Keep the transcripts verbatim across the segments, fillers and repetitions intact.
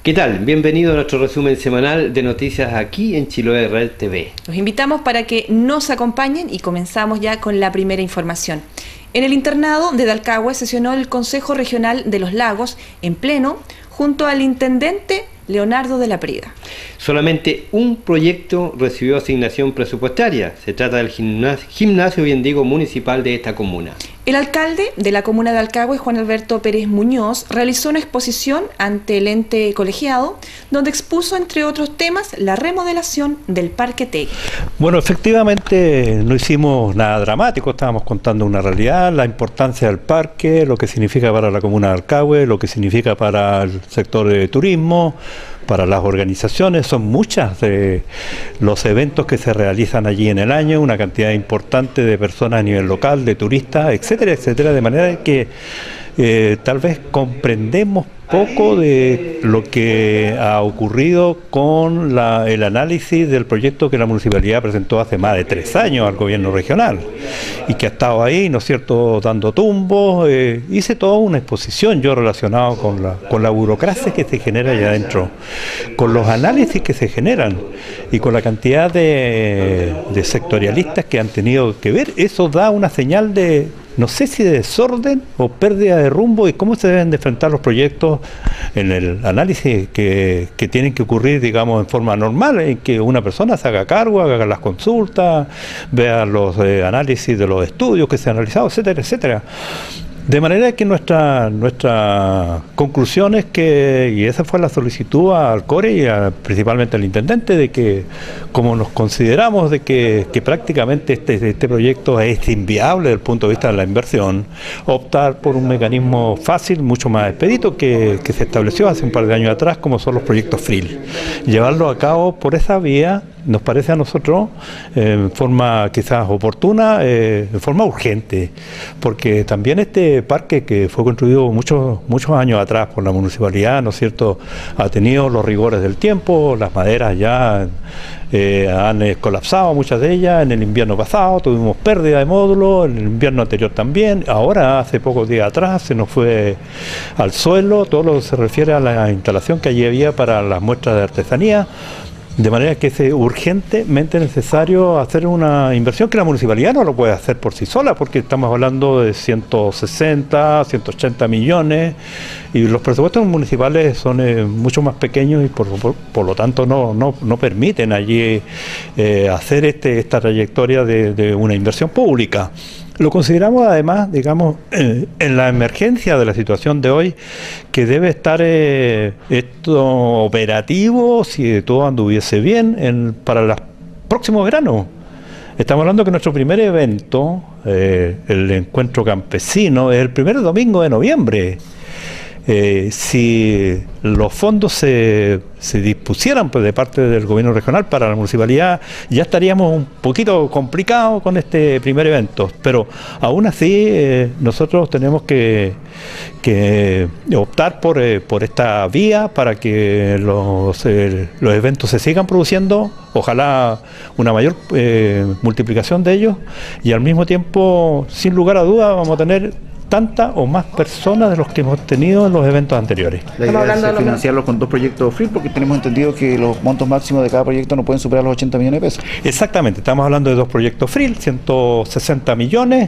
¿Qué tal? Bienvenido a nuestro resumen semanal de noticias aquí en Chiloé Red T V. Los invitamos para que nos acompañen y comenzamos ya con la primera información. En el internado de Dalcahue sesionó el Consejo Regional de los Lagos en pleno junto al intendente Leonardo de la Prida. Solamente un proyecto recibió asignación presupuestaria. Se trata del gimnasio, gimnasio bien digo, municipal de esta comuna. El alcalde de la comuna de Dalcahue, Juan Alberto Pérez Muñoz, realizó una exposición ante el ente colegiado, donde expuso, entre otros temas, la remodelación del Parque Tegui. Bueno, efectivamente no hicimos nada dramático, estábamos contando una realidad, la importancia del parque, lo que significa para la comuna de Dalcahue, lo que significa para el sector de turismo, para las organizaciones. Son muchas de los eventos que se realizan allí en el año, una cantidad importante de personas a nivel local, de turistas, etcétera, etcétera, de manera que eh, tal vez comprendemos poco de lo que ha ocurrido con la, el análisis del proyecto que la municipalidad presentó hace más de tres años al gobierno regional y que ha estado ahí, ¿no es cierto?, dando tumbos. Eh, hice toda una exposición yo relacionado con la, con la burocracia que se genera allá adentro, con los análisis que se generan y con la cantidad de, de sectorialistas que han tenido que ver. Eso da una señal de, no sé si de desorden o pérdida de rumbo y cómo se deben de enfrentar los proyectos en el análisis que, que tienen que ocurrir, digamos, en forma normal, en que una persona se haga cargo, haga las consultas, vea los eh, análisis de los estudios que se han realizado, etcétera, etcétera. De manera que nuestra, nuestra conclusión es que, y esa fue la solicitud al CORE y a, principalmente al intendente, de que como nos consideramos de que, que prácticamente este, este proyecto es inviable desde el punto de vista de la inversión, optar por un mecanismo fácil, mucho más expedito, que, que se estableció hace un par de años atrás, como son los proyectos F R I L. Llevarlo a cabo por esa vía nos parece a nosotros eh, en forma quizás oportuna, eh, en forma urgente, porque también este parque que fue construido muchos muchos años atrás por la municipalidad, ¿no es cierto?, ha tenido los rigores del tiempo, las maderas ya eh, han eh, colapsado, muchas de ellas. En el invierno pasado tuvimos pérdida de módulos, en el invierno anterior también, ahora hace pocos días atrás se nos fue al suelo todo lo que se refiere a la instalación que allí había para las muestras de artesanía. De manera que es urgentemente necesario hacer una inversión que la municipalidad no lo puede hacer por sí sola, porque estamos hablando de ciento sesenta, ciento ochenta millones y los presupuestos municipales son eh, mucho más pequeños y por, por, por lo tanto no, no, no permiten allí eh, hacer este, esta trayectoria de, de una inversión pública. Lo consideramos además, digamos, eh, en la emergencia de la situación de hoy, que debe estar eh, esto operativo, si todo anduviese bien, en, para el próximo verano. Estamos hablando que nuestro primer evento, eh, el encuentro campesino, es el primer domingo de noviembre. Eh, si los fondos se, se dispusieran pues, de parte del gobierno regional para la municipalidad, ya estaríamos un poquito complicados con este primer evento, pero aún así eh, nosotros tenemos que, que optar por, eh, por esta vía para que los, eh, los eventos se sigan produciendo, ojalá una mayor eh, multiplicación de ellos, y al mismo tiempo, sin lugar a dudas, vamos a tener tantas o más personas de los que hemos tenido en los eventos anteriores. La idea es financiarlo con dos proyectos F R I L, porque tenemos entendido que los montos máximos de cada proyecto no pueden superar los ochenta millones de pesos. Exactamente, estamos hablando de dos proyectos F R I L, ciento sesenta millones.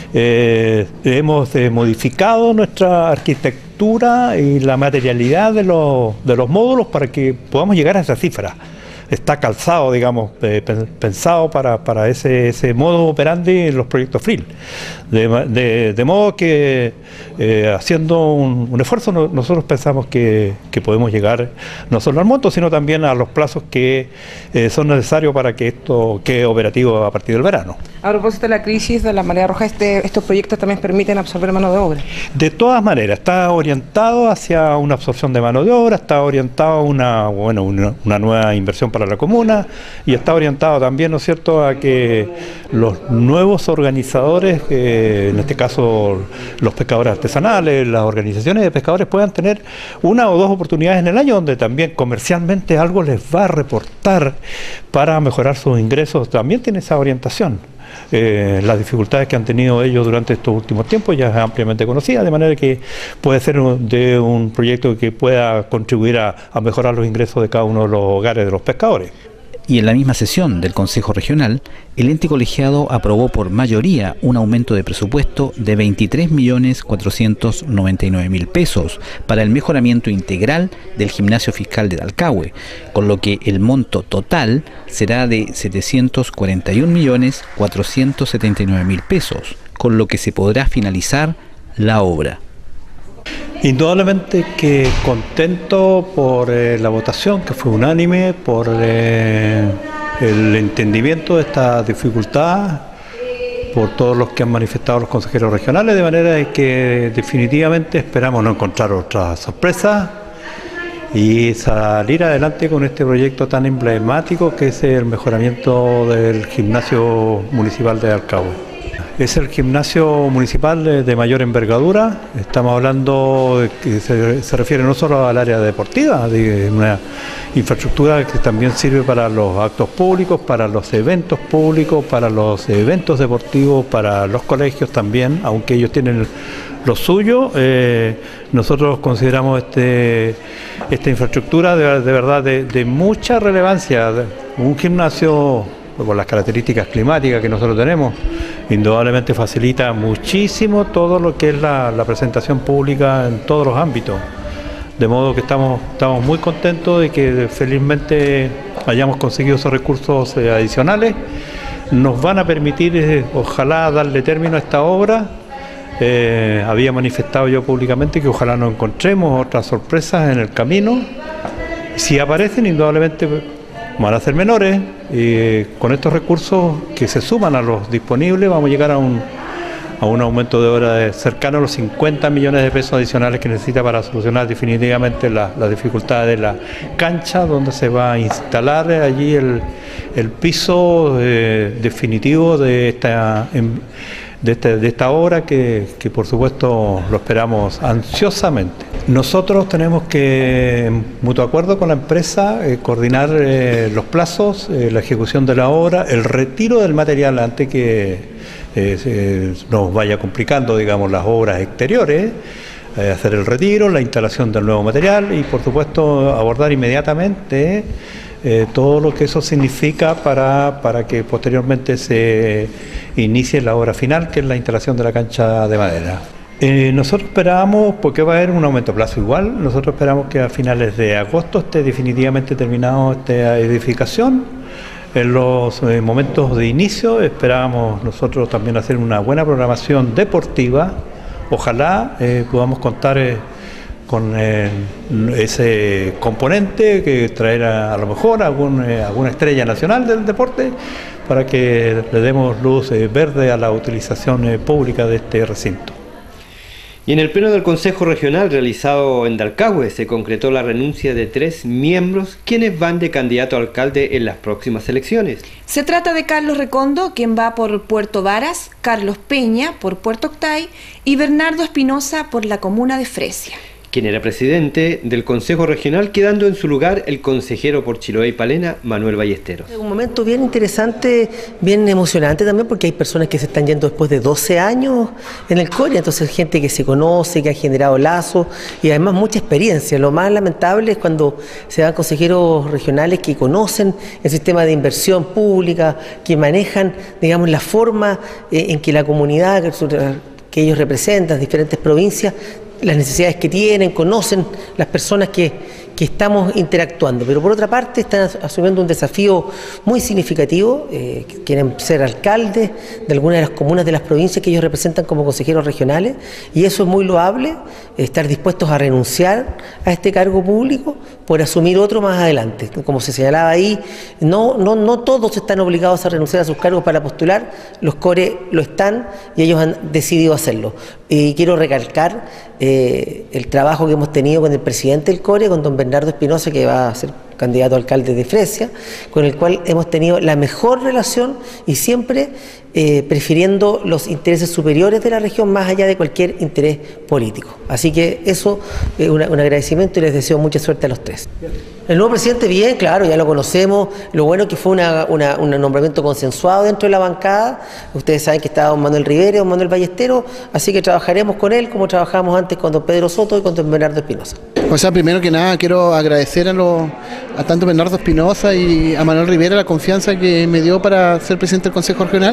Eh, hemos eh, modificado nuestra arquitectura y la materialidad de los, de los módulos para que podamos llegar a esa cifra. Está calzado, digamos, eh, pensado para, para ese, ese modo operandi en los proyectos F R I L. De, de, de modo que eh, haciendo un, un esfuerzo no, nosotros pensamos que, que podemos llegar no solo al monto, sino también a los plazos que eh, son necesarios para que esto quede operativo a partir del verano. A propósito de la crisis de la marea roja, este, estos proyectos también permiten absorber mano de obra. De todas maneras, está orientado hacia una absorción de mano de obra, está orientado a una, bueno, una, una nueva inversión para la comuna y está orientado también, ¿no es cierto?, a que los nuevos organizadores, eh, en este caso los pescadores artesanales, las organizaciones de pescadores puedan tener una o dos oportunidades en el año donde también comercialmente algo les va a reportar para mejorar sus ingresos. También tiene esa orientación. Eh, las dificultades que han tenido ellos durante estos últimos tiempos ya es ampliamente conocida, de manera que puede ser un, de un proyecto que pueda contribuir a, a mejorar los ingresos de cada uno de los hogares de los pescadores. Y en la misma sesión del Consejo Regional, el ente colegiado aprobó por mayoría un aumento de presupuesto de veintitrés millones cuatrocientos noventa y nueve mil pesos para el mejoramiento integral del gimnasio fiscal de Dalcahue, con lo que el monto total será de setecientos cuarenta y un millones cuatrocientos setenta y nueve mil pesos, con lo que se podrá finalizar la obra. Indudablemente que contento por eh, la votación, que fue unánime, por eh, el entendimiento de esta dificultad, por todos los que han manifestado los consejeros regionales, de manera de que definitivamente esperamos no encontrar otra sorpresa y salir adelante con este proyecto tan emblemático que es el mejoramiento del gimnasio municipal de Dalcahue. Es el gimnasio municipal de, de mayor envergadura. Estamos hablando de que se, se refiere no solo al área deportiva, de una infraestructura que también sirve para los actos públicos, para los eventos públicos, para los eventos deportivos, para los colegios también, aunque ellos tienen lo suyo. Eh, nosotros consideramos este, esta infraestructura de, de verdad de, de mucha relevancia. Un gimnasio, por las características climáticas que nosotros tenemos, indudablemente facilita muchísimo todo lo que es la, la presentación pública en todos los ámbitos. De modo que estamos, estamos muy contentos de que felizmente hayamos conseguido esos recursos eh, adicionales. Nos van a permitir, eh, ojalá, darle término a esta obra. Eh, había manifestado yo públicamente que ojalá no encontremos otras sorpresas en el camino. Si aparecen, indudablemente van a ser menores, y con estos recursos que se suman a los disponibles vamos a llegar a un, a un aumento de obra de cercano a los cincuenta millones de pesos adicionales que necesita para solucionar definitivamente las la dificultades de la cancha, donde se va a instalar allí el, el piso eh, definitivo de esta, de, este, de esta obra que, que por supuesto lo esperamos ansiosamente. Nosotros tenemos que, en mutuo acuerdo con la empresa, eh, coordinar eh, los plazos, eh, la ejecución de la obra, el retiro del material antes que eh, se nos vaya complicando, digamos, las obras exteriores, eh, hacer el retiro, la instalación del nuevo material y, por supuesto, abordar inmediatamente eh, todo lo que eso significa para, para que posteriormente se inicie la obra final, que es la instalación de la cancha de madera. Eh, nosotros esperábamos, porque va a haber un aumento de plazo igual, nosotros esperamos que a finales de agosto esté definitivamente terminado esta edificación. En los eh, momentos de inicio esperábamos nosotros también hacer una buena programación deportiva. Ojalá eh, podamos contar eh, con eh, ese componente, que traer a, a lo mejor algún, eh, alguna estrella nacional del deporte para que le demos luz eh, verde a la utilización eh, pública de este recinto. Y en el pleno del Consejo Regional realizado en Dalcahue se concretó la renuncia de tres miembros quienes van de candidato a alcalde en las próximas elecciones. Se trata de Carlos Recondo, quien va por Puerto Varas, Carlos Peña por Puerto Octay y Bernardo Espinosa por la comuna de Fresia, quien era presidente del Consejo Regional, quedando en su lugar el consejero por Chiloé y Palena, Manuel Ballesteros. Un momento bien interesante, bien emocionante también, porque hay personas que se están yendo después de doce años en el Coria, entonces gente que se conoce, que ha generado lazos y además mucha experiencia. Lo más lamentable es cuando se van consejeros regionales que conocen el sistema de inversión pública, que manejan, digamos, la forma en que la comunidad que ellos representan, diferentes provincias, las necesidades que tienen, conocen las personas que, que estamos interactuando. Pero por otra parte están asumiendo un desafío muy significativo, eh, quieren ser alcaldes de algunas de las comunas de las provincias que ellos representan como consejeros regionales, y eso es muy loable, estar dispuestos a renunciar a este cargo público por asumir otro más adelante. Como se señalaba ahí, no, no, no todos están obligados a renunciar a sus cargos para postular, los CORE lo están y ellos han decidido hacerlo. Y quiero recalcar eh, el trabajo que hemos tenido con el presidente del CORE, con don Bernardo Espinosa, que va a ser candidato a alcalde de Fresia, con el cual hemos tenido la mejor relación y siempre eh, prefiriendo los intereses superiores de la región más allá de cualquier interés político. Así que eso es eh, un agradecimiento y les deseo mucha suerte a los tres. El nuevo presidente, bien, claro, ya lo conocemos. Lo bueno es que fue una, una, un nombramiento consensuado dentro de la bancada. Ustedes saben que está don Manuel Rivera y don Manuel Ballesteros, así que trabajaremos con él como trabajamos antes con don Pedro Soto y con don Bernardo Espinosa. O sea, primero que nada quiero agradecer a, los, a tanto Bernardo Espinosa y a Manuel Rivera la confianza que me dio para ser presidente del Consejo Regional.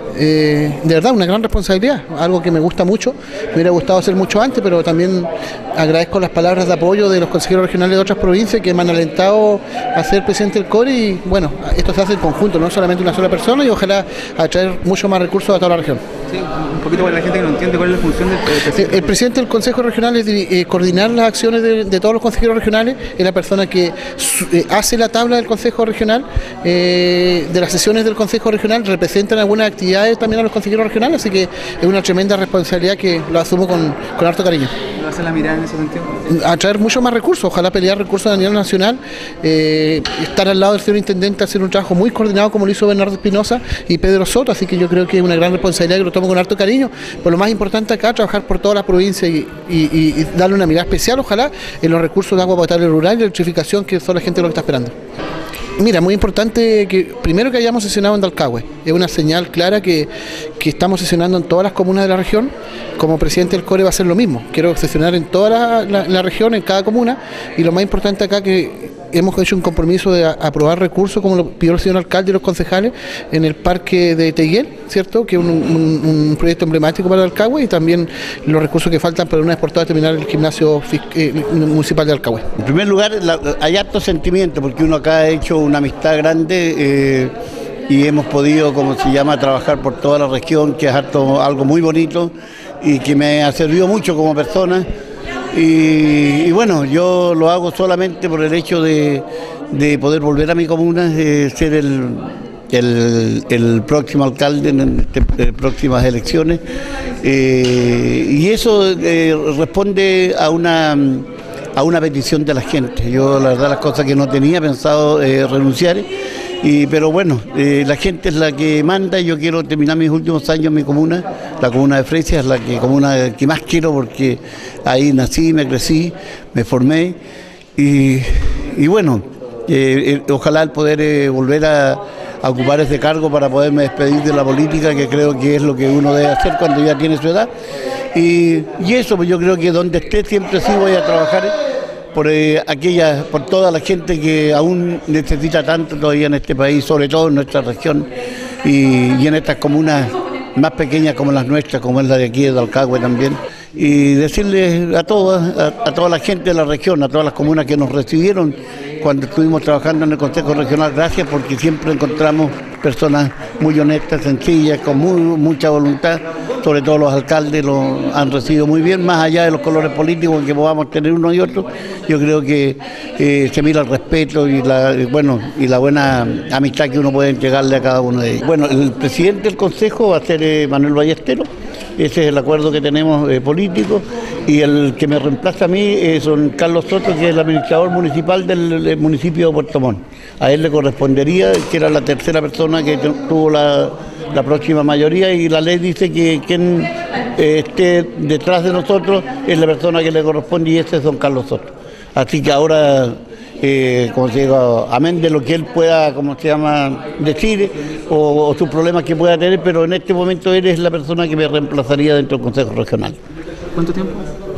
Eh, de verdad, una gran responsabilidad, algo que me gusta mucho. Me hubiera gustado hacer mucho antes, pero también agradezco las palabras de apoyo de los consejeros regionales de otras provincias que me han alentado a ser presidente del C O R E y bueno, esto se hace en conjunto, no solamente una sola persona y ojalá atraer mucho más recursos a toda la región. Sí, un poquito para la gente que no entiende cuál es la función del presidente. El, el presidente del Consejo Regional es de, eh, coordinar las acciones de, de todos los consejeros regionales, es la persona que eh, hace la tabla del Consejo Regional, eh, de las sesiones del Consejo Regional, representan algunas actividades también a los consejeros regionales, así que es una tremenda responsabilidad que lo asumo con, con harto cariño. ¿Qué va a hacer la mirada en ese sentido? Atraer mucho más recursos, ojalá pelear recursos a nivel nacional, eh, estar al lado del señor intendente, hacer un trabajo muy coordinado como lo hizo Bernardo Espinosa y Pedro Soto, así que yo creo que es una gran responsabilidad que lo tomo con harto cariño. Pero lo más importante acá, trabajar por toda la provincia y, y, y darle una mirada especial, ojalá, en los recursos de agua potable rural y la electrificación, que son la gente lo que está esperando. Mira, muy importante que primero que hayamos sesionado en Dalcahue, es una señal clara que, que estamos sesionando en todas las comunas de la región. Como presidente del C O R E va a ser lo mismo, quiero sesionar en toda la, la, la región, en cada comuna, y lo más importante acá que hemos hecho un compromiso de aprobar recursos, como lo pidió el señor alcalde y los concejales, en el parque de Teguel, ¿cierto? Que es un, un, un proyecto emblemático para Dalcahue, y también los recursos que faltan para una vez por todas terminar el gimnasio eh, municipal de Dalcahue. En primer lugar, la, hay harto sentimiento, porque uno acá ha hecho una amistad grande eh, y hemos podido, como se llama, trabajar por toda la región, que es harto, algo muy bonito y que me ha servido mucho como persona. Y, y bueno, yo lo hago solamente por el hecho de, de poder volver a mi comuna, de ser el, el, el próximo alcalde en las próximas elecciones. Eh, y eso eh, responde a una, a una petición de la gente. Yo la verdad las cosas que no tenía pensado eh, renunciar. Y, pero bueno, eh, la gente es la que manda y yo quiero terminar mis últimos años en mi comuna. La comuna de Fresia es la que, comuna que más quiero porque ahí nací, me crecí, me formé y, y bueno, eh, eh, ojalá el poder eh, volver a, a ocupar ese cargo para poderme despedir de la política, que creo que es lo que uno debe hacer cuando ya tiene su edad. Y, y eso, pues yo creo que donde esté siempre sí voy a trabajar por eh, aquella, por toda la gente que aún necesita tanto todavía en este país, sobre todo en nuestra región y, y en estas comunas más pequeñas como las nuestras, como es la de aquí de Dalcahue también. Y decirles a todas, a, a toda la gente de la región, a todas las comunas que nos recibieron cuando estuvimos trabajando en el Consejo Regional, gracias, porque siempre encontramos personas muy honestas, sencillas, con muy, mucha voluntad, sobre todo los alcaldes lo han recibido muy bien, más allá de los colores políticos que podamos tener uno y otro. Yo creo que eh, se mira el respeto y la, bueno, y la buena amistad que uno puede entregarle a cada uno de ellos. Bueno, el presidente del Consejo va a ser eh, Manuel Ballesteros. Ese es el acuerdo que tenemos eh, político, y el que me reemplaza a mí es eh, don Carlos Soto, que es el administrador municipal del, del municipio de Puerto Montt. A él le correspondería, que era la tercera persona que tuvo la, la próxima mayoría, y la ley dice que quien eh, esté detrás de nosotros es la persona que le corresponde, y ese es don Carlos Soto. Así que ahora, Eh, como se diga, amén de lo que él pueda, como se llama, decir, o, o sus problemas que pueda tener, pero en este momento él es la persona que me reemplazaría dentro del Consejo Regional. ¿Cuánto tiempo?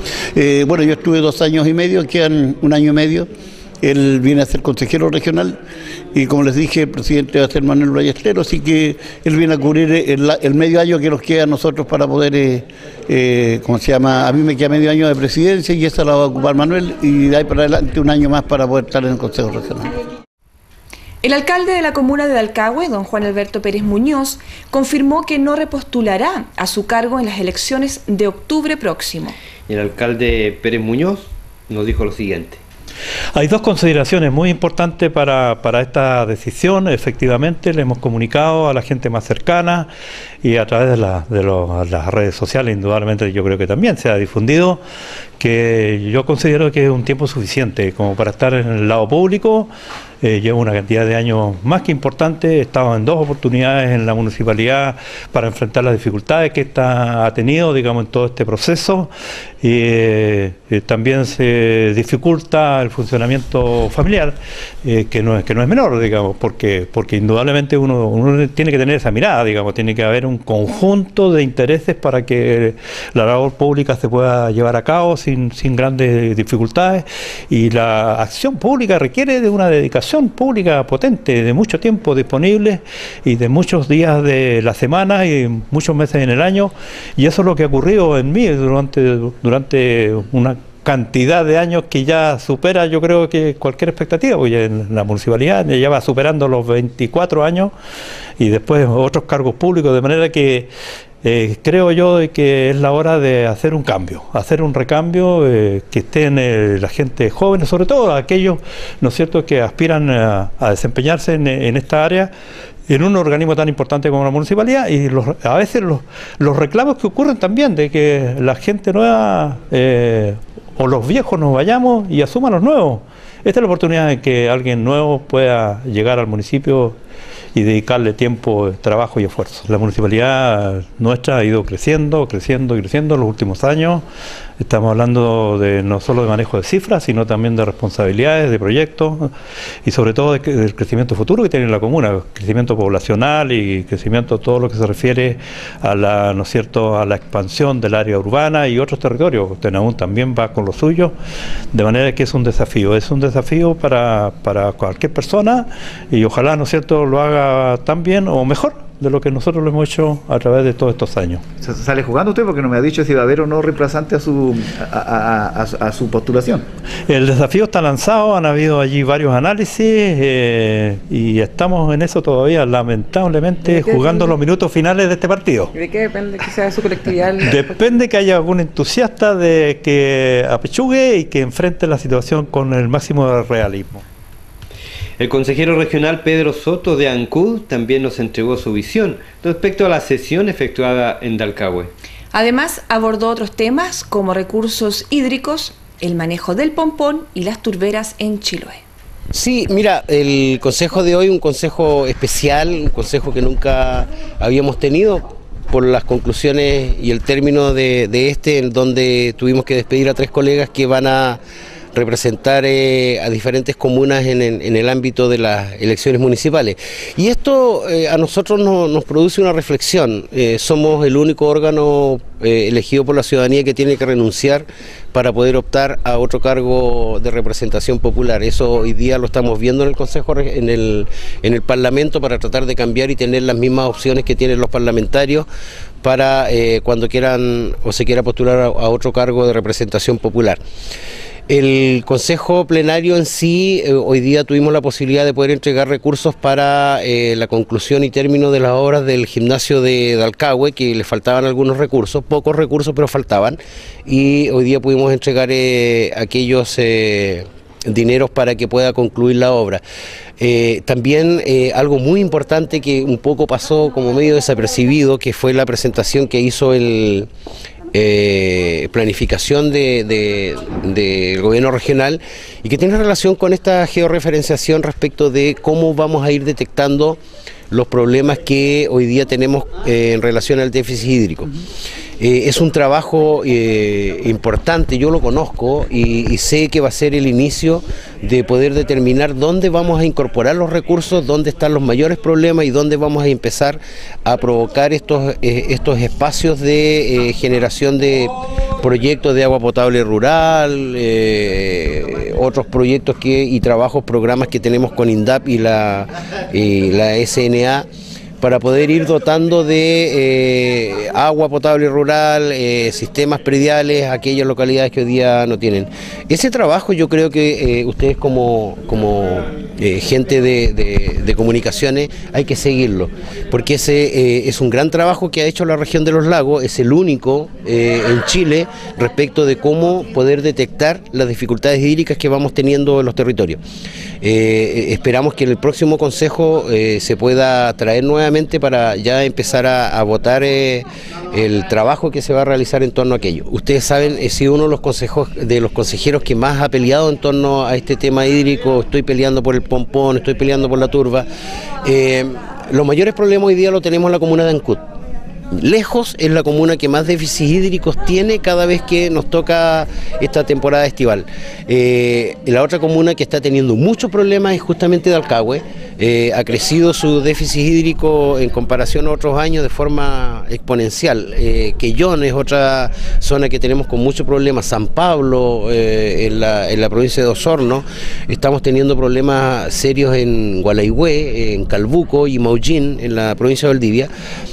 Eh, bueno, yo estuve dos años y medio, quedan un año y medio. Él viene a ser consejero regional y, como les dije, el presidente va a ser Manuel Ballesteros, así que él viene a cubrir el, el medio año que nos queda a nosotros para poder, eh, eh, ¿cómo se llama? A mí me queda medio año de presidencia y esa la va a ocupar Manuel, y de ahí para adelante un año más para poder estar en el Consejo Regional. El alcalde de la comuna de Dalcahue, don Juan Alberto Pérez Muñoz, confirmó que no repostulará a su cargo en las elecciones de octubre próximo. El alcalde Pérez Muñoz nos dijo lo siguiente. Hay dos consideraciones muy importantes para, para esta decisión. Efectivamente, le hemos comunicado a la gente más cercana y a través de, la, de los, las redes sociales, indudablemente yo creo que también se ha difundido, que yo considero que es un tiempo suficiente como para estar en el lado público. Eh, llevo una cantidad de años más que importante, he estado en dos oportunidades en la municipalidad para enfrentar las dificultades que esta ha tenido, digamos, en todo este proceso. Y eh, eh, también se dificulta el funcionamiento familiar, eh, que no es que no es menor, digamos, porque porque indudablemente uno, uno tiene que tener esa mirada, digamos, tiene que haber un conjunto de intereses para que la labor pública se pueda llevar a cabo sin, sin grandes dificultades, y la acción pública requiere de una dedicación pública potente, de mucho tiempo disponible y de muchos días de la semana y muchos meses en el año, y eso es lo que ha ocurrido en mí durante, durante una cantidad de años que ya supera, yo creo, que cualquier expectativa, porque en la municipalidad ya va superando los veinticuatro años y después otros cargos públicos, de manera que Eh, creo yo de que es la hora de hacer un cambio, hacer un recambio, eh, que estén eh, la gente joven, sobre todo aquellos, ¿no es cierto?, que aspiran a, a desempeñarse en, en esta área, en un organismo tan importante como la municipalidad, y los, a veces los, los reclamos que ocurren también de que la gente nueva eh, o los viejos nos vayamos y asuman los nuevos. Esta es la oportunidad de que alguien nuevo pueda llegar al municipio y dedicarle tiempo, trabajo y esfuerzo. La municipalidad nuestra ha ido creciendo, creciendo y creciendo en los últimos años. Estamos hablando de no solo de manejo de cifras, sino también de responsabilidades, de proyectos y sobre todo de, del crecimiento futuro que tiene la comuna, crecimiento poblacional y crecimiento todo lo que se refiere a la, ¿no es cierto?, a la expansión del área urbana y otros territorios. Tenabún también va con lo suyo, de manera que es un desafío, es un desafío para, para cualquier persona, y ojalá, ¿no es cierto?, lo haga tan bien o mejor de lo que nosotros lo hemos hecho a través de todos estos años. ¿Sale jugando usted? Porque no me ha dicho si va a haber o no reemplazante a su, a, a, a, a su postulación. El desafío está lanzado, han habido allí varios análisis eh, y estamos en eso todavía, lamentablemente, jugando los minutos finales de este partido. ¿Y de qué depende que sea su colectividad? Depende que haya algún entusiasta de que apechugue y que enfrente la situación con el máximo de realismo. El consejero regional Pedro Soto de Ancud también nos entregó su visión respecto a la sesión efectuada en Dalcahue. Además, abordó otros temas como recursos hídricos, el manejo del pompón y las turberas en Chiloé. Sí, mira, el consejo de hoy, un consejo especial, un consejo que nunca habíamos tenido por las conclusiones y el término de, de este, en donde tuvimos que despedir a tres colegas que van a representar eh, a diferentes comunas en, en, en el ámbito de las elecciones municipales. Y esto eh, a nosotros no, nos produce una reflexión. Eh, somos el único órgano eh, elegido por la ciudadanía que tiene que renunciar para poder optar a otro cargo de representación popular. Eso hoy día lo estamos viendo en el Consejo, en el, en el Parlamento, para tratar de cambiar y tener las mismas opciones que tienen los parlamentarios para eh, cuando quieran o se quiera postular a, a otro cargo de representación popular. El Consejo Plenario en sí, eh, hoy día tuvimos la posibilidad de poder entregar recursos para eh, la conclusión y término de las obras del gimnasio de Dalcahue, que le faltaban algunos recursos, pocos recursos pero faltaban, y hoy día pudimos entregar eh, aquellos eh, dineros para que pueda concluir la obra. Eh, también eh, algo muy importante que un poco pasó como medio desapercibido, que fue la presentación que hizo el... Eh, planificación del de, de gobierno regional y que tiene relación con esta georreferenciación respecto de cómo vamos a ir detectando los problemas que hoy día tenemos eh, en relación al déficit hídrico. Eh, es un trabajo eh, importante, yo lo conozco y, y sé que va a ser el inicio de poder determinar dónde vamos a incorporar los recursos, dónde están los mayores problemas y dónde vamos a empezar a provocar estos, eh, estos espacios de eh, generación de proyectos de agua potable rural, eh, otros proyectos que, y trabajos, programas que tenemos con INDAP y la, y la S N A, para poder ir dotando de eh, agua potable rural, eh, sistemas prediales a aquellas localidades que hoy día no tienen. Ese trabajo yo creo que eh, ustedes como, como eh, gente de, de, de comunicaciones hay que seguirlo, porque ese eh, es un gran trabajo que ha hecho la región de los lagos, es el único eh, en Chile respecto de cómo poder detectar las dificultades hídricas que vamos teniendo en los territorios. Eh, esperamos que en el próximo consejo eh, se pueda traer nuevamente para ya empezar a, a votar eh, el trabajo que se va a realizar en torno a aquello. Ustedes saben, he sido uno de los consejos de los consejeros que más ha peleado en torno a este tema hídrico. Estoy peleando por el Pompón, estoy peleando por la Turba. Eh, los mayores problemas hoy día lo tenemos en la comuna de Ancud. Lejos es la comuna que más déficits hídricos tiene cada vez que nos toca esta temporada estival. Eh, la otra comuna que está teniendo muchos problemas es justamente Dalcahue. Eh, ha crecido su déficit hídrico en comparación a otros años de forma exponencial. Eh, Quellón es otra zona que tenemos con muchos problemas. San Pablo, eh, en, la, en la provincia de Osorno, estamos teniendo problemas serios en Gualaihue, en Calbuco y Maullín, en la provincia de Valdivia.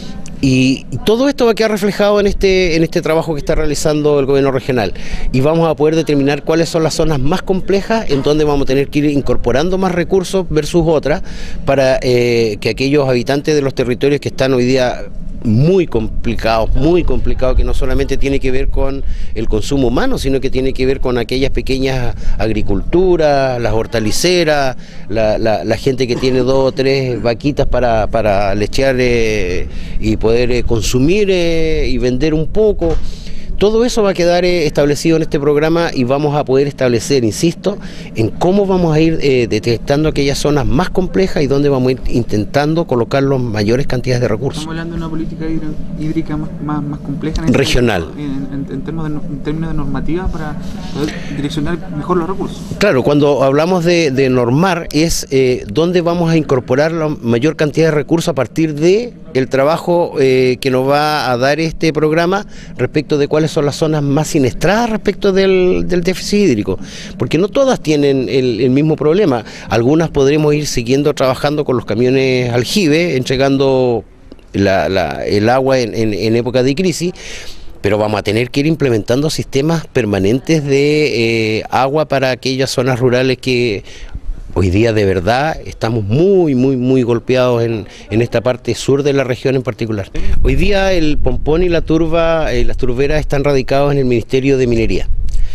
Y todo esto va a quedar reflejado en este, en este trabajo que está realizando el gobierno regional, y vamos a poder determinar cuáles son las zonas más complejas en donde vamos a tener que ir incorporando más recursos versus otras para eh, que aquellos habitantes de los territorios que están hoy día muy complicados, muy complicados, que no solamente tiene que ver con el consumo humano, sino que tiene que ver con aquellas pequeñas agriculturas, las hortaliceras, la, la, la gente que tiene dos o tres vaquitas para, para lechear eh, y poder eh, consumir eh, y vender un poco. Todo eso va a quedar eh, establecido en este programa, y vamos a poder establecer, insisto, en cómo vamos a ir eh, detectando aquellas zonas más complejas y dónde vamos a ir intentando colocar las mayores cantidades de recursos. Estamos hablando de una política hídrica más, más, más compleja. En Regional. En, en, en, términos de, en términos de normativa para poder direccionar mejor los recursos. Claro, cuando hablamos de, de normar es eh, dónde vamos a incorporar la mayor cantidad de recursos a partir de el trabajo eh, que nos va a dar este programa respecto de cuáles son las zonas más siniestradas respecto del, del déficit hídrico, porque no todas tienen el, el mismo problema. Algunas podremos ir siguiendo trabajando con los camiones aljibe, entregando la, la, el agua en, en, en época de crisis, pero vamos a tener que ir implementando sistemas permanentes de eh, agua para aquellas zonas rurales que hoy día de verdad estamos muy, muy, muy golpeados en, en esta parte sur de la región en particular. Hoy día el Pompón y la Turba, eh, las turberas están radicados en el Ministerio de Minería.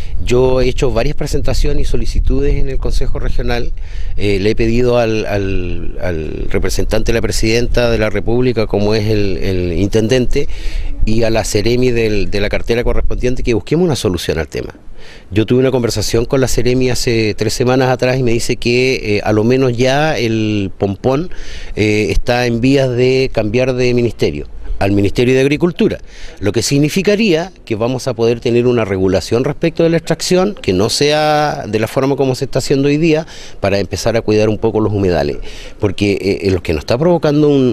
Yo he hecho varias presentaciones y solicitudes en el Consejo Regional, eh, le he pedido al, al, al representante de la Presidenta de la República, como es el, el Intendente, y a la Seremi del, de la cartera correspondiente, que busquemos una solución al tema. Yo tuve una conversación con la Seremi hace tres semanas atrás y me dice que eh, a lo menos ya el Pompón eh, está en vías de cambiar de ministerio al Ministerio de Agricultura, lo que significaría que vamos a poder tener una regulación respecto de la extracción que no sea de la forma como se está haciendo hoy día, para empezar a cuidar un poco los humedales, porque eh, lo que nos está provocando un,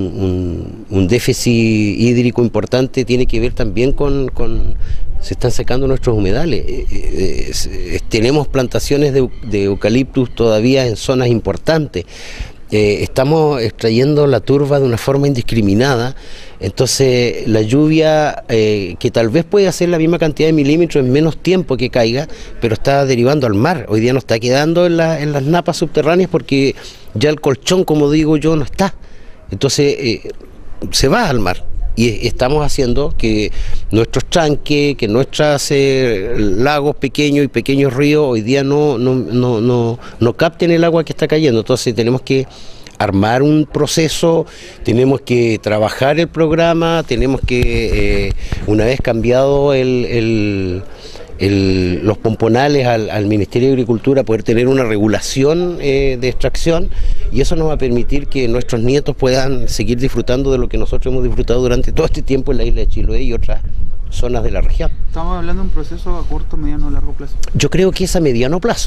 un, un, un déficit hídrico importante tiene que ver también con, con se están secando nuestros humedales. Eh, eh, eh, tenemos plantaciones de, de eucaliptus todavía en zonas importantes. Eh, estamos extrayendo la turba de una forma indiscriminada, entonces la lluvia eh, que tal vez puede hacer la misma cantidad de milímetros en menos tiempo que caiga, pero está derivando al mar. Hoy día no está quedando en, la, en las napas subterráneas porque ya el colchón, como digo yo, no está, entonces eh, se va al mar. Y estamos haciendo que nuestros tranques, que nuestros eh, lagos pequeños y pequeños ríos hoy día no, no, no, no, no capten el agua que está cayendo. Entonces tenemos que armar un proceso, tenemos que trabajar el programa, tenemos que, eh, una vez cambiado el... el El, los pomponales al, al Ministerio de Agricultura, poder tener una regulación eh, de extracción, y eso nos va a permitir que nuestros nietos puedan seguir disfrutando de lo que nosotros hemos disfrutado durante todo este tiempo en la isla de Chiloé y otras zonas de la región. Estamos hablando de un proceso a corto, mediano o largo plazo. Yo creo que es a mediano plazo.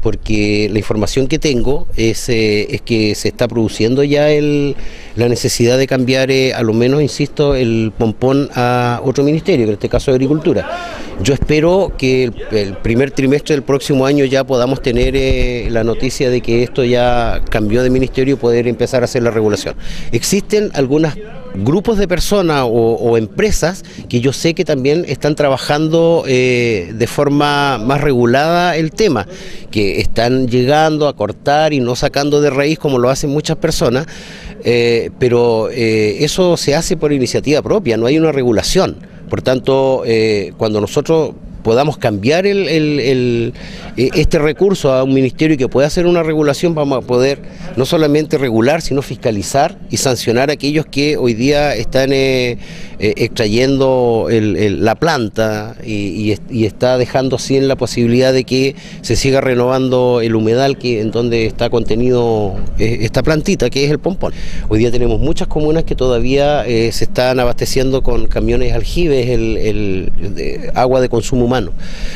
porque la información que tengo es, eh, es que se está produciendo ya el, la necesidad de cambiar, eh, a lo menos, insisto, el pompón a otro ministerio, que en este caso es Agricultura. Yo espero que el, el primer trimestre del próximo año ya podamos tener eh, la noticia de que esto ya cambió de ministerio y poder empezar a hacer la regulación. Existen algunos grupos de personas o, o empresas que yo sé que también están trabajando eh, de forma más regulada el tema, que están llegando a cortar y no sacando de raíz como lo hacen muchas personas, eh, pero eh, eso se hace por iniciativa propia, no hay una regulación. Por tanto, eh, cuando nosotros podamos cambiar el, el, el, este recurso a un ministerio que pueda hacer una regulación, vamos a poder no solamente regular, sino fiscalizar y sancionar a aquellos que hoy día están eh, eh, extrayendo el, el, la planta y, y, y está dejando así en la posibilidad de que se siga renovando el humedal que en donde está contenido eh, esta plantita, que es el pompón. Hoy día tenemos muchas comunas que todavía eh, se están abasteciendo con camiones aljibes, el, el, el de agua de consumo humano.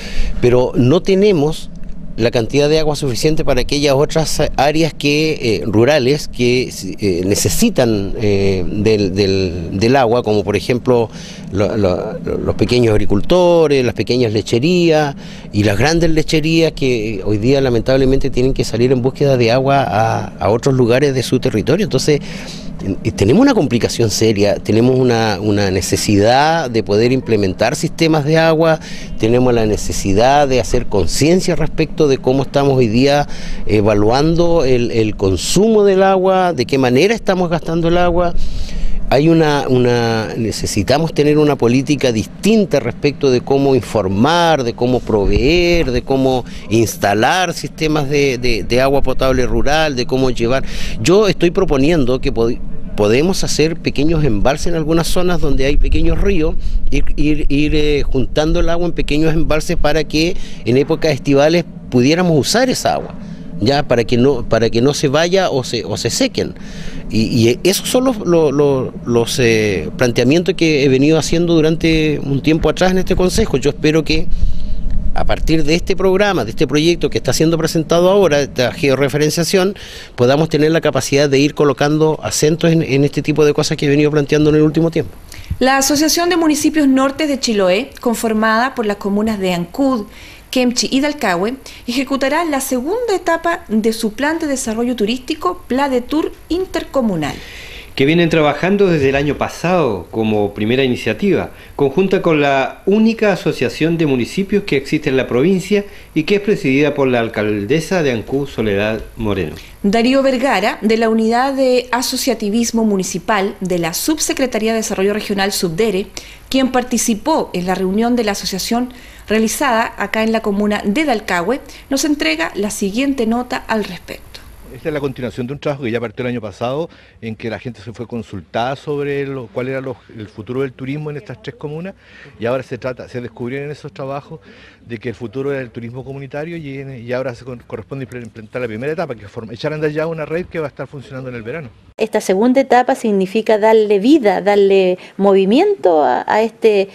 Pero no tenemos la cantidad de agua suficiente para aquellas otras áreas que eh, rurales que eh, necesitan eh, del, del, del agua, como por ejemplo lo, lo, los pequeños agricultores, las pequeñas lecherías y las grandes lecherías que hoy día lamentablemente tienen que salir en búsqueda de agua a, a otros lugares de su territorio. Entonces tenemos una complicación seria, tenemos una, una necesidad de poder implementar sistemas de agua, tenemos la necesidad de hacer conciencia respecto de cómo estamos hoy día evaluando el, el consumo del agua, de qué manera estamos gastando el agua. Hay una, una, necesitamos tener una política distinta respecto de cómo informar, de cómo proveer, de cómo instalar sistemas de, de, de agua potable rural, de cómo llevar. Yo estoy proponiendo que pod podemos hacer pequeños embalses en algunas zonas donde hay pequeños ríos, ir, ir, ir eh, juntando el agua en pequeños embalses para que en épocas estivales pudiéramos usar esa agua, ya para que no, para que no se vaya o se, o se sequen. Y, y esos son los, los, los, los eh, planteamientos que he venido haciendo durante un tiempo atrás en este Consejo. Yo espero que a partir de este programa, de este proyecto que está siendo presentado ahora, esta georreferenciación, podamos tener la capacidad de ir colocando acentos en, en este tipo de cosas que he venido planteando en el último tiempo. La Asociación de Municipios Nortes de Chiloé, conformada por las comunas de Ancud, Kemchi y Dalcahue, ejecutará la segunda etapa de su plan de desarrollo turístico Pladetur Intercomunal, que vienen trabajando desde el año pasado como primera iniciativa, conjunta con la única asociación de municipios que existe en la provincia y que es presidida por la alcaldesa de Ancud, Soledad Moreno. Darío Vergara, de la Unidad de Asociativismo Municipal de la Subsecretaría de Desarrollo Regional Subdere, quien participó en la reunión de la asociación realizada acá en la comuna de Dalcahue, nos entrega la siguiente nota al respecto. Esta es la continuación de un trabajo que ya partió el año pasado, en que la gente se fue consultada sobre lo, cuál era lo, el futuro del turismo en estas tres comunas, y ahora se trata, se descubrieron en esos trabajos de que el futuro era el turismo comunitario, y, y ahora se corresponde implementar la primera etapa, que es echar a andar ya una red que va a estar funcionando en el verano. Esta segunda etapa significa darle vida, darle movimiento a, a este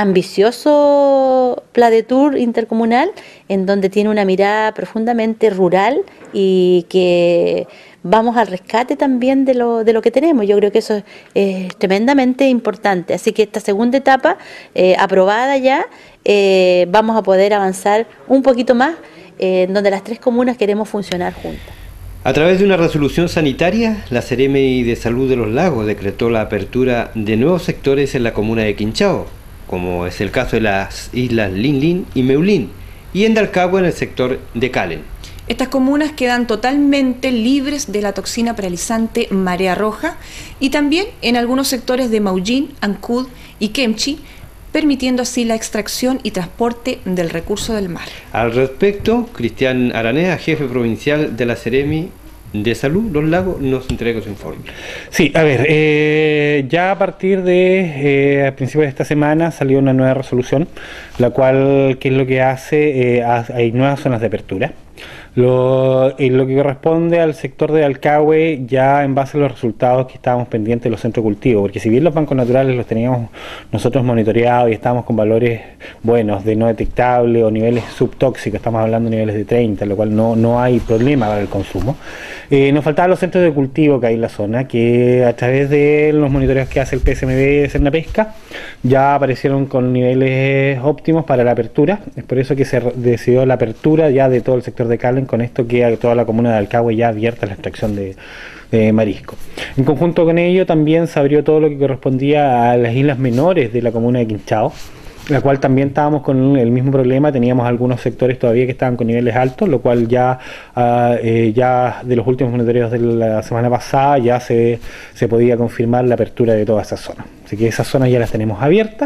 ambicioso Pladetur intercomunal, en donde tiene una mirada profundamente rural y que vamos al rescate también de lo, de lo que tenemos. Yo creo que eso es, es tremendamente importante. Así que esta segunda etapa, eh, aprobada ya, eh, vamos a poder avanzar un poquito más, eh, en donde las tres comunas queremos funcionar juntas. A través de una resolución sanitaria, la Seremi de Salud de los Lagos decretó la apertura de nuevos sectores en la comuna de Quinchao, como es el caso de las islas Linlin y Meulín, y en Dalcahue en el sector de Calen. Estas comunas quedan totalmente libres de la toxina paralizante marea roja y también en algunos sectores de Maullín, Ancud y Kemchi, permitiendo así la extracción y transporte del recurso del mar. Al respecto, Cristian Aranea, jefe provincial de la Seremi de Salud Los Lagos, nos entrega su informe. Sí, a ver, eh, ya a partir de eh, a principios de esta semana salió una nueva resolución, la cual, ¿qué es lo que hace? Eh, hay nuevas zonas de apertura. Lo, en lo que corresponde al sector de Alcagüe, ya en base a los resultados que estábamos pendientes de los centros de cultivo, porque si bien los bancos naturales los teníamos nosotros monitoreados y estábamos con valores buenos de no detectable o niveles subtóxicos, estamos hablando de niveles de treinta, lo cual no, no hay problema para el consumo, eh, nos faltaban los centros de cultivo que hay en la zona, que a través de los monitoreos que hace el P S M B de Cernapesca ya aparecieron con niveles óptimos para la apertura. Es por eso que se decidió la apertura ya de todo el sector de Calen. Con esto queda toda la comuna de Alcagüe ya abierta a la extracción de, de marisco. En conjunto con ello también se abrió todo lo que correspondía a las islas menores de la comuna de Quinchao, la cual también estábamos con el mismo problema. Teníamos algunos sectores todavía que estaban con niveles altos, lo cual ya, uh, eh, ya de los últimos monitoreos de la semana pasada ya se, se podía confirmar la apertura de todas esas zonas. Así que esas zonas ya las tenemos abiertas.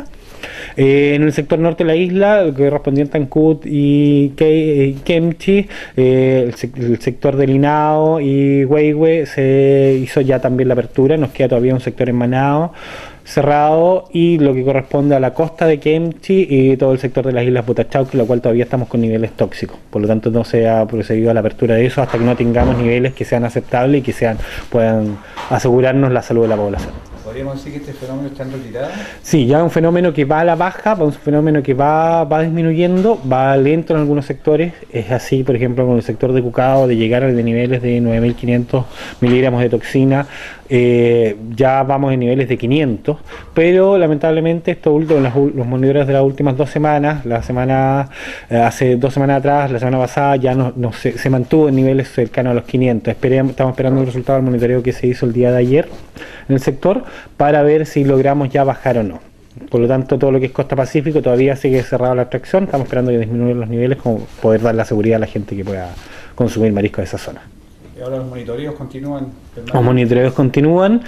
Eh, en el sector norte de la isla, que correspondía a Tancut y Kemchi, eh, el, sec el sector de Linao y Huehue se hizo ya también la apertura. Nos queda todavía un sector en Manao cerrado, y lo que corresponde a la costa de Kemchi y todo el sector de las islas Butachauqui, lo cual todavía estamos con niveles tóxicos. Por lo tanto no se ha procedido a la apertura de eso hasta que no tengamos niveles que sean aceptables y que sean puedan asegurarnos la salud de la población. ¿Podríamos decir que este fenómeno está en retirada? Sí, ya un fenómeno que va a la baja, un fenómeno que va, va disminuyendo, va lento en algunos sectores. Es así, por ejemplo, con el sector de Cucao, de llegar a niveles de nueve mil quinientos miligramos de toxina, eh, ya vamos en niveles de quinientos, pero lamentablemente estos últimos, los, los monitoreos de las últimas dos semanas, la semana eh, hace dos semanas atrás, la semana pasada, ya no, no se, se mantuvo en niveles cercanos a los quinientos. Esperemos, estamos esperando el resultado del monitoreo que se hizo el día de ayer en el sector, para ver si logramos ya bajar o no. Por lo tanto, todo lo que es costa Pacífico todavía sigue cerrada la extracción. Estamos esperando que disminuyan los niveles, como poder dar la seguridad a la gente que pueda consumir marisco de esa zona. ¿Y ahora los monitoreos continúan? Los monitoreos continúan.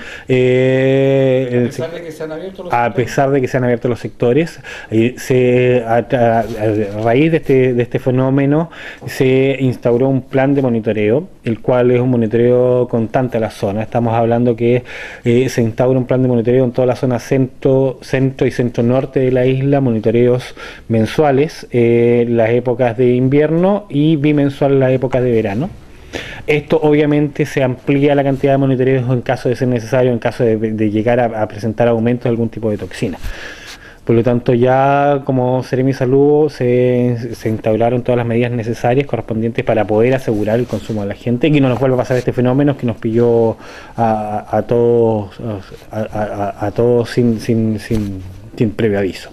Eh, a pesar de que se han abierto los a sectores. pesar de que se han abierto los sectores, eh, se, a, a, a raíz de este, de este fenómeno se instauró un plan de monitoreo, el cual es un monitoreo constante a la zona. Estamos hablando que eh, se instaura un plan de monitoreo en toda la zona centro, centro y centro norte de la isla, monitoreos mensuales eh, en las épocas de invierno y bimensual en las épocas de verano. Esto obviamente se amplía la cantidad de monitoreos en caso de ser necesario, en caso de, de llegar a, a presentar aumentos de algún tipo de toxina. Por lo tanto, ya como Seremi Salud se, se instauraron todas las medidas necesarias correspondientes para poder asegurar el consumo de la gente y que no nos vuelva a pasar este fenómeno que nos pilló a, a todos, a, a, a todos sin, sin, sin, sin previo aviso.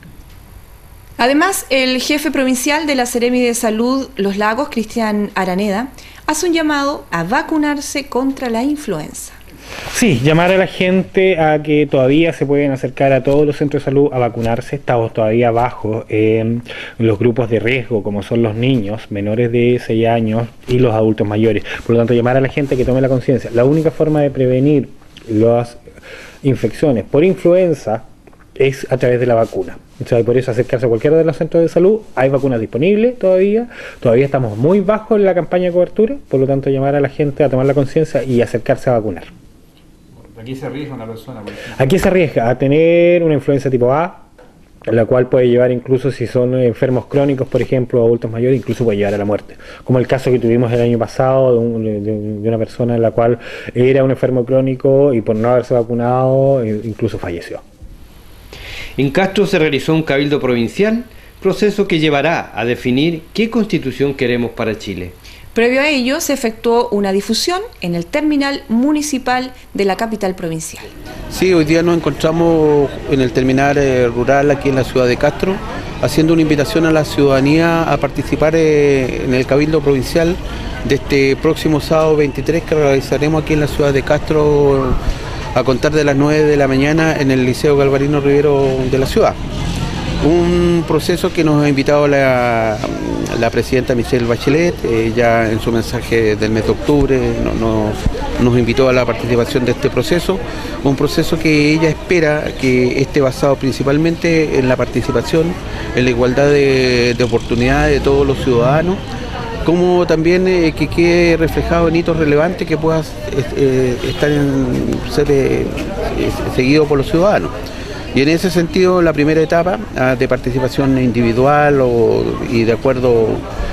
Además, el jefe provincial de la Seremi de Salud Los Lagos, Cristian Araneda, hace un llamado a vacunarse contra la influenza. Sí, llamar a la gente a que todavía se pueden acercar a todos los centros de salud a vacunarse. Estamos todavía bajo eh, los grupos de riesgo, como son los niños menores de seis años y los adultos mayores. Por lo tanto, llamar a la gente a que tome la conciencia. La única forma de prevenir las infecciones por influenza es a través de la vacuna. Entonces, por eso acercarse a cualquiera de los centros de salud. Hay vacunas disponibles todavía, todavía estamos muy bajos en la campaña de cobertura, por lo tanto llamar a la gente a tomar la conciencia y acercarse a vacunar. ¿A qué se arriesga una persona? Por ejemplo? ¿A qué se arriesga? A tener una influenza tipo A, la cual puede llevar incluso, si son enfermos crónicos, por ejemplo, adultos mayores, incluso puede llevar a la muerte. Como el caso que tuvimos el año pasado de, un, de, de una persona en la cual era un enfermo crónico y por no haberse vacunado incluso falleció. En Castro se realizó un cabildo provincial, proceso que llevará a definir qué constitución queremos para Chile. Previo a ello, se efectuó una difusión en el terminal municipal de la capital provincial. Sí, hoy día nos encontramos en el terminal eh, rural aquí en la ciudad de Castro, haciendo una invitación a la ciudadanía a participar eh, en el cabildo provincial de este próximo sábado veintitrés que realizaremos aquí en la ciudad de Castro a contar de las nueve de la mañana en el Liceo Galvarino Rivero de la ciudad. Un proceso que nos ha invitado la, la presidenta Michelle Bachelet, ella en su mensaje del mes de octubre no, no, nos invitó a la participación de este proceso, un proceso que ella espera que esté basado principalmente en la participación, en la igualdad de, de oportunidades de todos los ciudadanos, como también eh, que quede reflejado en hitos relevantes que puedan eh, estar en, ser eh, seguido por los ciudadanos. Y en ese sentido, la primera etapa ah, de participación individual o, y de acuerdo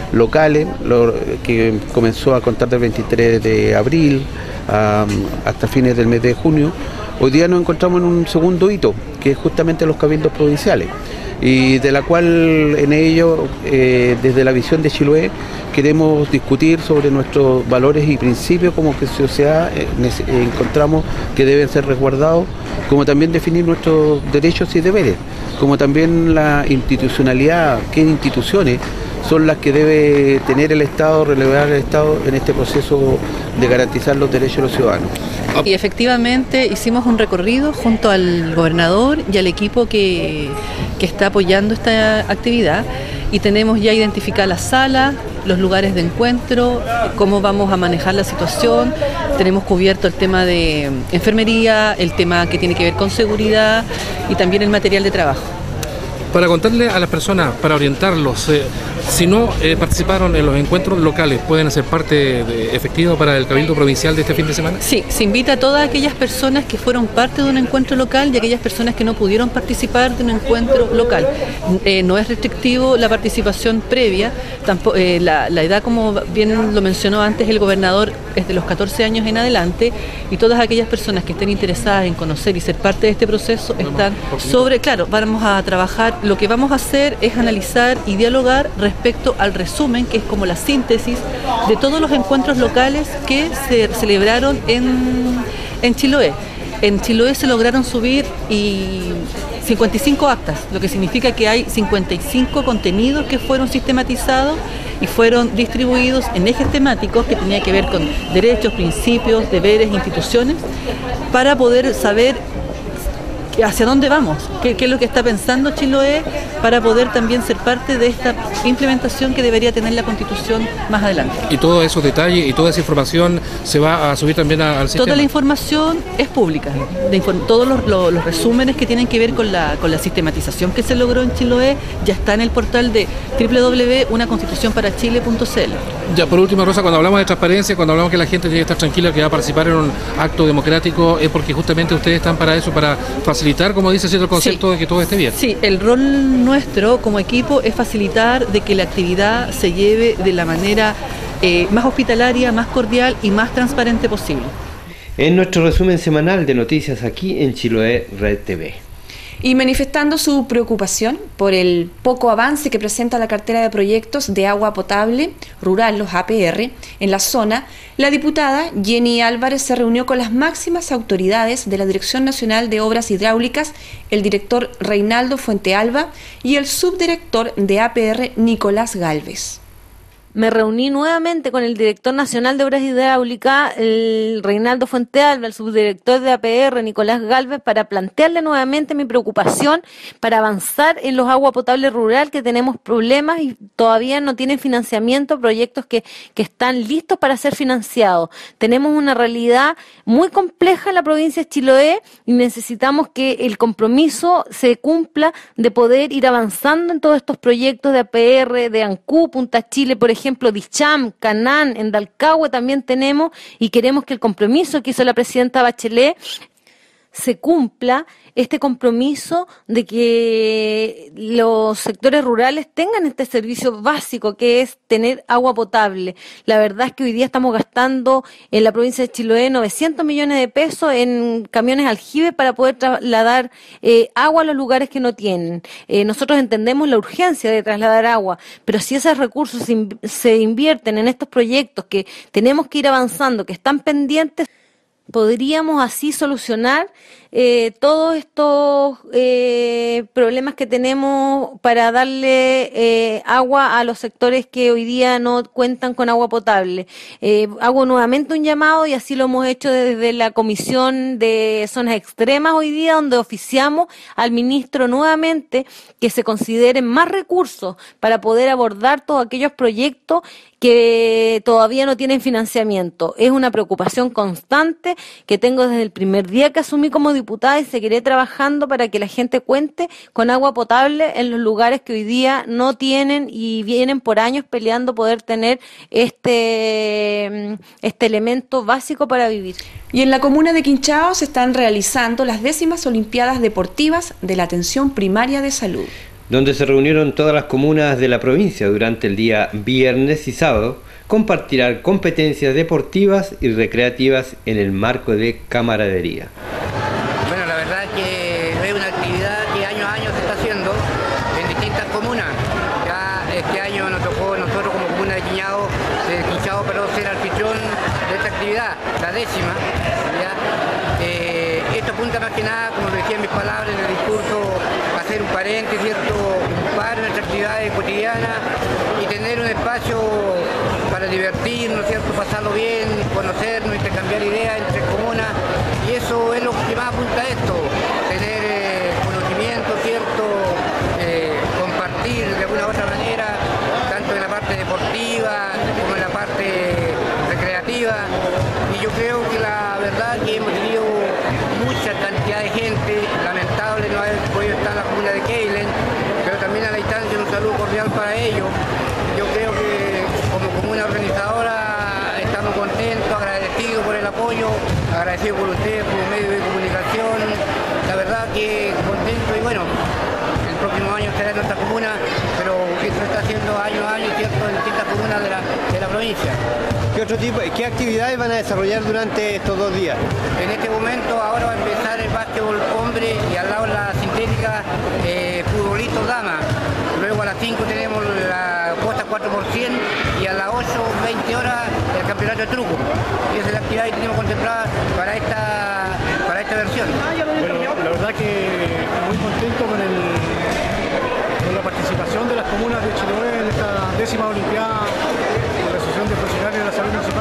locales, lo, que comenzó a contar del veintitrés de abril a, hasta fines del mes de junio. Hoy día nos encontramos en un segundo hito, que es justamente los cabildos provinciales, y de la cual en ello, eh, desde la visión de Chiloé, queremos discutir sobre nuestros valores y principios como que sociedad eh, encontramos que deben ser resguardados, como también definir nuestros derechos y deberes, como también la institucionalidad, qué instituciones son las que debe tener el Estado, relevar el Estado en este proceso de garantizar los derechos de los ciudadanos. Y efectivamente hicimos un recorrido junto al gobernador y al equipo que, que está apoyando esta actividad, y tenemos ya identificada la sala, los lugares de encuentro, cómo vamos a manejar la situación. Tenemos cubierto el tema de enfermería, el tema que tiene que ver con seguridad y también el material de trabajo. Para contarle a las personas, para orientarlos, eh, si no eh, participaron en los encuentros locales, ¿pueden ser parte de, efectiva para el Cabildo Provincial de este fin de semana? Sí, se invita a todas aquellas personas que fueron parte de un encuentro local y aquellas personas que no pudieron participar de un encuentro local. Eh, no es restrictivo la participación previa, tampoco, eh, la, la edad, como bien lo mencionó antes el gobernador, es de los catorce años en adelante, y todas aquellas personas que estén interesadas en conocer y ser parte de este proceso están sobre, claro, vamos a trabajar. Lo que vamos a hacer es analizar y dialogar respecto al resumen, que es como la síntesis de todos los encuentros locales que se celebraron en, en Chiloé. En Chiloé se lograron subir y cincuenta y cinco actas, lo que significa que hay cincuenta y cinco contenidos que fueron sistematizados y fueron distribuidos en ejes temáticos que tenían que ver con derechos, principios, deberes, instituciones, para poder saber hacia dónde vamos, qué, qué es lo que está pensando Chiloé, para poder también ser parte de esta implementación que debería tener la Constitución más adelante. Y todos esos detalles y toda esa información se va a subir también a, al sistema. Toda la información es pública, de inform todos los, los, los resúmenes que tienen que ver con la, con la sistematización que se logró en Chiloé ya está en el portal de doble u doble u doble u punto una constitución para chile punto c l. Ya, por último, Rosa, cuando hablamos de transparencia, cuando hablamos que la gente tiene que estar tranquila, que va a participar en un acto democrático, es porque justamente ustedes están para eso, para facilitar, como dice cierto concepto, sí, de que todo esté bien. Sí, el rol nuestro como equipo es facilitar de que la actividad se lleve de la manera eh, más hospitalaria, más cordial y más transparente posible. En nuestro resumen semanal de noticias aquí en Chiloé Red T V. Y manifestando su preocupación por el poco avance que presenta la cartera de proyectos de agua potable rural, los A P R, en la zona, la diputada Jenny Álvarez se reunió con las máximas autoridades de la Dirección Nacional de Obras Hidráulicas, el director Reinaldo Fuentealba y el subdirector de A P R Nicolás Gálvez. Me reuní nuevamente con el director nacional de Obras Hidráulicas, el Reinaldo Fuentealba, el subdirector de A P R, Nicolás Gálvez, para plantearle nuevamente mi preocupación para avanzar en los agua potable rural, que tenemos problemas y todavía no tienen financiamiento, proyectos que, que están listos para ser financiados. Tenemos una realidad muy compleja en la provincia de Chiloé y necesitamos que el compromiso se cumpla de poder ir avanzando en todos estos proyectos de A P R, de Ancú, Punta Chile, por ejemplo, ejemplo, Dicham, Canán, en Dalcahue también tenemos, y queremos que el compromiso que hizo la presidenta Bachelet se cumpla, este compromiso de que los sectores rurales tengan este servicio básico que es tener agua potable. La verdad es que hoy día estamos gastando en la provincia de Chiloé novecientos millones de pesos en camiones aljibe para poder trasladar eh, agua a los lugares que no tienen. Eh, nosotros entendemos la urgencia de trasladar agua, pero si esos recursos se, inv se invierten en estos proyectos que tenemos que ir avanzando, que están pendientes, podríamos así solucionar eh, todos estos eh, problemas que tenemos para darle eh, agua a los sectores que hoy día no cuentan con agua potable. Eh, hago nuevamente un llamado, y así lo hemos hecho desde la Comisión de Zonas Extremas hoy día, donde oficiamos al ministro nuevamente que se consideren más recursos para poder abordar todos aquellos proyectos que todavía no tienen financiamiento. Es una preocupación constante que tengo desde el primer día que asumí como diputada, y seguiré trabajando para que la gente cuente con agua potable en los lugares que hoy día no tienen y vienen por años peleando poder tener este, este elemento básico para vivir. Y en la comuna de Quinchao se están realizando las décimas Olimpiadas Deportivas de la Atención Primaria de Salud. donde se reunieron todas las comunas de la provincia durante el día viernes y sábado, compartirán competencias deportivas y recreativas en el marco de camaradería. Bueno, la verdad es que es una actividad que año a año se está haciendo en distintas comunas. Ya este año nos tocó nosotros como comuna de Quiñao, de Quinchao, pero ser anfitrión de esta actividad, la décima. ¿Ya? Eh, esto apunta más que nada, como decía en mis palabras en el discurso, a hacer un paréntesis, ¿cierto? Un par de nuestras actividades cotidianas y tener un espacio para divertirnos, ¿cierto? Pasarlo bien, conocernos, intercambiar ideas entre comunas, y eso es lo que más apunta a esto, tener eh, conocimiento, ¿cierto? Eh, compartir de alguna u otra manera, tanto en la parte deportiva como en la parte recreativa, y yo creo que la verdad que hemos tenido mucha cantidad de gente, lamentable no haber podido estar en la comuna de Keilen, pero también a la instancia un saludo cordial para ellos. Yo creo que como comuna organizadora estamos contentos, agradecidos por el apoyo, agradecidos por ustedes como medio de comunicación, la verdad que contentos y bueno, el próximo año será en nuestra comuna, pero esto se está haciendo año a año, ¿cierto?, en distintas comunas de la, de la provincia. ¿Qué otro tipo, qué actividades van a desarrollar durante estos dos días? En este momento ahora va a empezar el básquetbol hombre y al lado la sintética eh, futbolito dama. Luego a las cinco tenemos la costa cuatro por cien y a las ocho, veinte horas el campeonato de truco. Y esa es la actividad que tenemos contemplada para esta, para esta versión. Bueno, la verdad que muy contento con, el, con la participación de las comunas de Chiloé en esta décima Olimpiada de la Asociación de Profesionales de la Salud Municipal.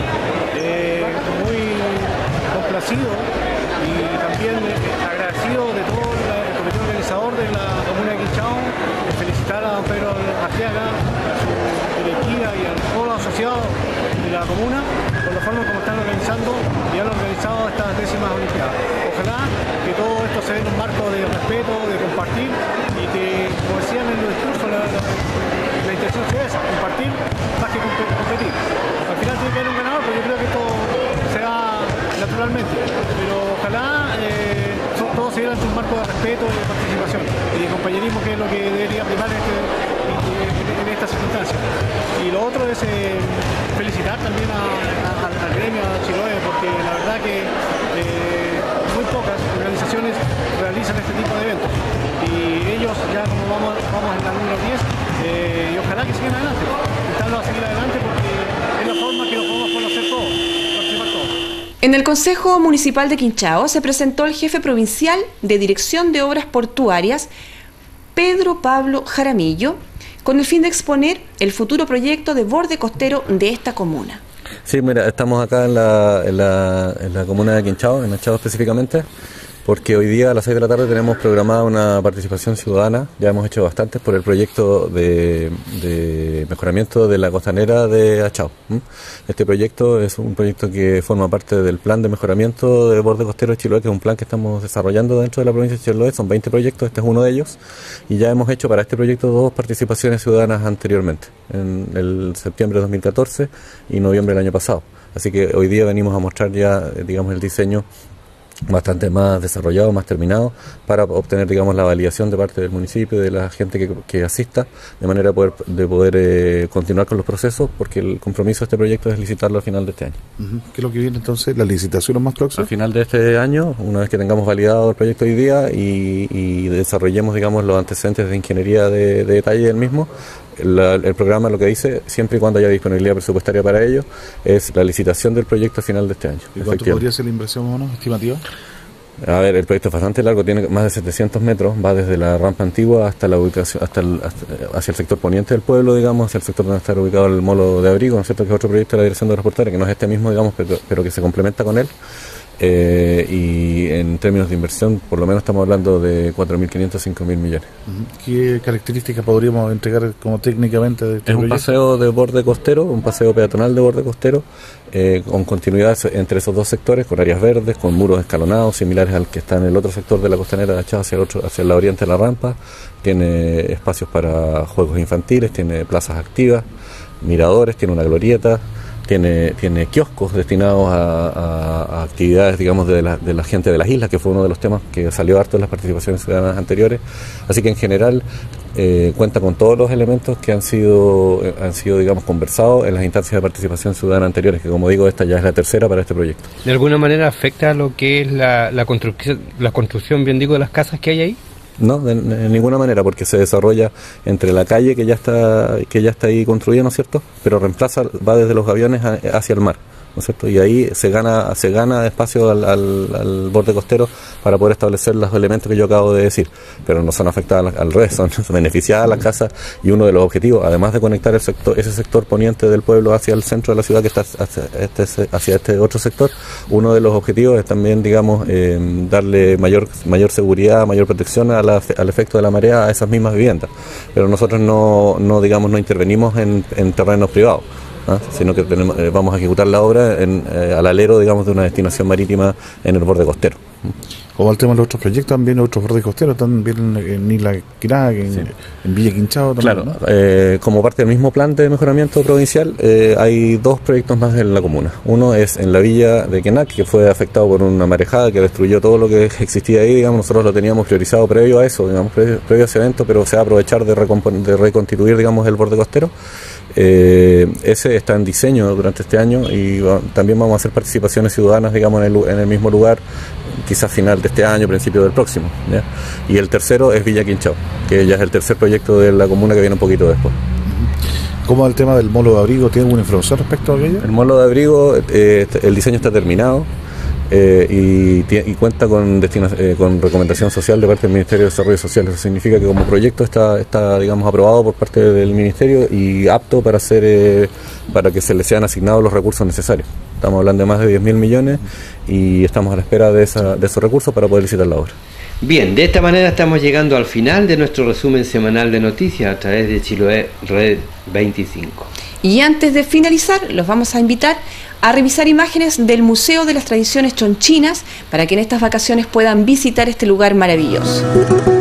Eh, muy complacido y también agradecido de todo el comité organizador de la comuna de Quinchao, de felicitar a don Pedro Arteaga, a su directiva y a todos los asociados de la comuna por la forma como están organizando y han organizado estas décimas Olimpiadas. Ojalá que todo esto se dé en un marco de respeto, de compartir y que, como decían en el discurso, la, la, la intención es esa, compartir más que competir. Al final tiene que haber un ganador, pero yo creo que esto se da naturalmente, pero ojalá eh, todo se diera en un marco de respeto y de participación y de compañerismo, que es lo que debería primar en, este, en, en estas circunstancias. Y lo otro es eh, felicitar también a, a, al gremio, a Chiloé, porque la verdad que eh, muy pocas organizaciones realizan este tipo de eventos y ellos ya como vamos, vamos en la número diez eh, y ojalá que sigan adelante, intentarlo a seguir adelante porque es la forma que lo podemos conocer todos, participar todos. En el Consejo Municipal de Quinchao se presentó el jefe provincial de Dirección de Obras Portuarias, Pedro Pablo Jaramillo, con el fin de exponer el futuro proyecto de borde costero de esta comuna. Sí, mira, estamos acá en la, en la, en la comuna de Quinchao, en Machado específicamente, porque hoy día a las seis de la tarde tenemos programada una participación ciudadana, ya hemos hecho bastantes, por el proyecto de, de mejoramiento de la costanera de Achao. Este proyecto es un proyecto que forma parte del plan de mejoramiento del borde costero de Chiloé, que es un plan que estamos desarrollando dentro de la provincia de Chiloé. Son veinte proyectos, este es uno de ellos, y ya hemos hecho para este proyecto dos participaciones ciudadanas anteriormente, en el septiembre de dos mil catorce y noviembre del año pasado. Así que hoy día venimos a mostrar ya, digamos, el diseño bastante más desarrollado, más terminado, para obtener, digamos, la validación de parte del municipio, de la gente que, que asista, de manera de poder, de poder eh, continuar con los procesos, porque el compromiso de este proyecto es licitarlo al final de este año. Uh-huh. ¿Qué es lo que viene entonces? ¿Las licitaciones más próximas? Al final de este año, una vez que tengamos validado el proyecto hoy día y, y desarrollemos, digamos, los antecedentes de ingeniería de, de detalle del mismo, La, el programa lo que dice, siempre y cuando haya disponibilidad presupuestaria para ello, es la licitación del proyecto a final de este año. ¿Y cuánto podría ser la inversión o no, estimativa? A ver, el proyecto es bastante largo, tiene más de setecientos metros, va desde la rampa antigua hasta la ubicación, hasta, el, hasta hacia el sector poniente del pueblo, digamos, hacia el sector donde está ubicado el molo de abrigo, ¿no es cierto?, que es otro proyecto de la Dirección de Obras Portuarias, que no es este mismo, digamos, pero, pero que se complementa con él. Eh, y en términos de inversión, por lo menos estamos hablando de cuatro mil quinientos a cinco mil millones. ¿Qué características podríamos entregar como técnicamente de este Es un proyecto? paseo de borde costero, un paseo peatonal de borde costero, eh, con continuidad entre esos dos sectores, con áreas verdes, con muros escalonados, similares al que está en el otro sector de la costanera de Achao, hacia el, otro, hacia el oriente de la rampa. Tiene espacios para juegos infantiles, tiene plazas activas, miradores, tiene una glorieta, tiene, tiene kioscos destinados a, a, a actividades, digamos, de la, de la gente de las islas, que fue uno de los temas que salió harto en las participaciones ciudadanas anteriores. Así que en general eh, cuenta con todos los elementos que han sido, eh, han sido, digamos, conversados en las instancias de participación ciudadana anteriores, que como digo, esta ya es la tercera para este proyecto. ¿De alguna manera afecta lo que es la, la construcción, la construcción, bien digo, de las casas que hay ahí? No, de, de ninguna manera, porque se desarrolla entre la calle que ya está que ya está ahí construida, ¿no es cierto? Pero reemplaza, va desde los aviones a, hacia el mar, ¿no es cierto? Y ahí se gana se gana espacio al, al, al borde costero para poder establecer los elementos que yo acabo de decir, pero no son afectadas al revés, son beneficiadas las casas, y uno de los objetivos, además de conectar el sector, ese sector poniente del pueblo hacia el centro de la ciudad que está hacia este, hacia este otro sector, uno de los objetivos es también, digamos, eh, darle mayor mayor seguridad, mayor protección a la, al efecto de la marea a esas mismas viviendas, pero nosotros no, no digamos, no intervenimos en, en terrenos privados. ¿Ah? Sino que tenemos, eh, vamos a ejecutar la obra en, eh, al alero, digamos, de una destinación marítima en el borde costero. Como el tema de los otros proyectos, también otros bordes costeros, también en Isla Quirá, en, sí. en Villa Quinchao también, claro, ¿no? eh, como parte del mismo plan de mejoramiento provincial, eh, hay dos proyectos más en la comuna. Uno es en la villa de Quenac, que fue afectado por una marejada que destruyó todo lo que existía ahí, digamos, nosotros lo teníamos priorizado previo a eso, digamos, previo, previo a ese evento, pero se va a aprovechar de, de reconstituir, digamos, el borde costero. Eh, ese está en diseño durante este año y va, también vamos a hacer participaciones ciudadanas, digamos, en el, en el mismo lugar, quizás final de este año, principio del próximo, ¿ya? Y el tercero es Villa Quinchao, que ya es el tercer proyecto de la comuna que viene un poquito después. ¿Cómo es el tema del molo de abrigo? ¿Tiene alguna información respecto a aquello? El molo de abrigo, eh, el diseño está terminado. Eh, y, y cuenta con, destina, eh, con recomendación social de parte del Ministerio de Desarrollo Social. Eso significa que como proyecto está, está digamos, aprobado por parte del Ministerio y apto para hacer eh, para que se le sean asignados los recursos necesarios. Estamos hablando de más de diez mil millones y estamos a la espera de, esa, de esos recursos para poder licitar la obra. Bien, de esta manera estamos llegando al final de nuestro resumen semanal de noticias a través de Chiloé Red veinticinco. Y antes de finalizar, los vamos a invitar a revisar imágenes del Museo de las Tradiciones Chonchinas para que en estas vacaciones puedan visitar este lugar maravilloso.